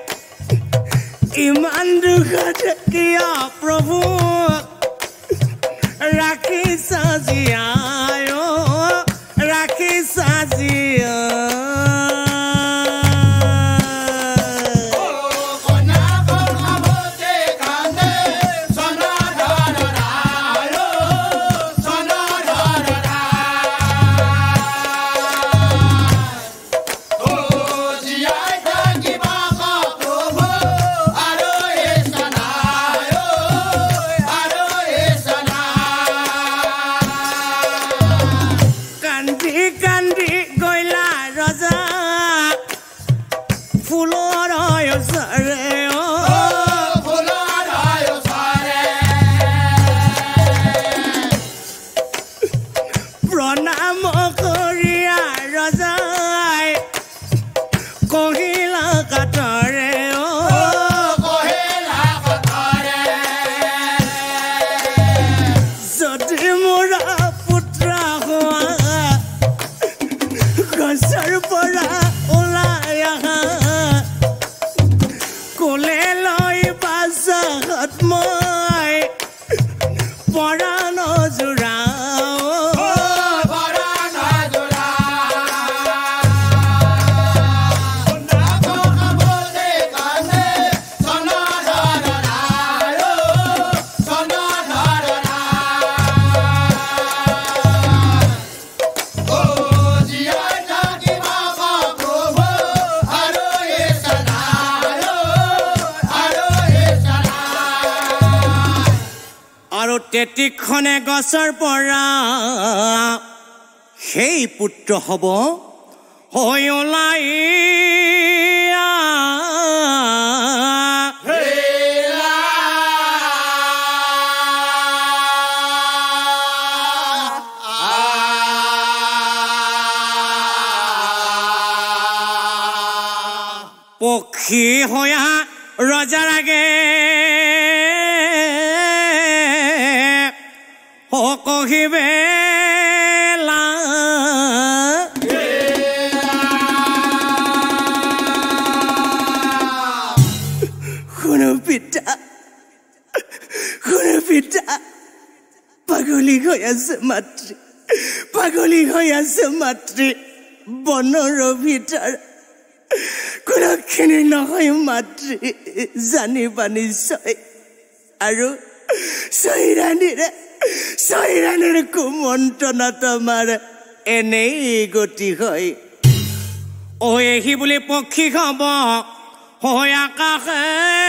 ইমান দুখত কিয় প্ৰভু ৰাখিছা জীয়াই ৰাখিছা জীয়াই প্ৰণাম কৰিয়া ৰজাই কহিলা কাটৰ পৰা ওলাই আহা কোলে লৈ বাজাত মই পৰাণ জোৰাও তেতিখনে গছৰ পৰা সেই পুত্ৰ হ'ব হৈ ওলাই পক্ষী হৈ ৰজাৰ আগে কহিবেলা শুনো পিতা শুনো পিতা পাগলী হৈ আছে মাতৃ পাগলী হৈ আছে মাতৃ বনৰ ভিতৰ কোনোখিনি নহয় মাতৃ জানিবা নিশ্চয় আৰু চৈৰাণীৰে চৈৰাণীৰ কুমন্ত্ৰণা তোমাৰ এনেই গতি হয় ঐ এহি বুলি পক্ষী হব হৈ আকাশে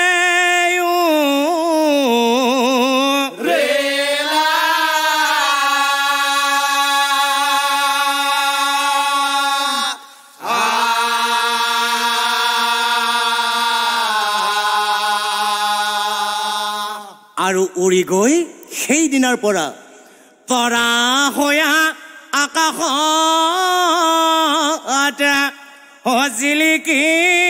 আৰু উৰি গৈ সেই দিনৰ পৰা তৰা হৈ আকাশত জিলিকি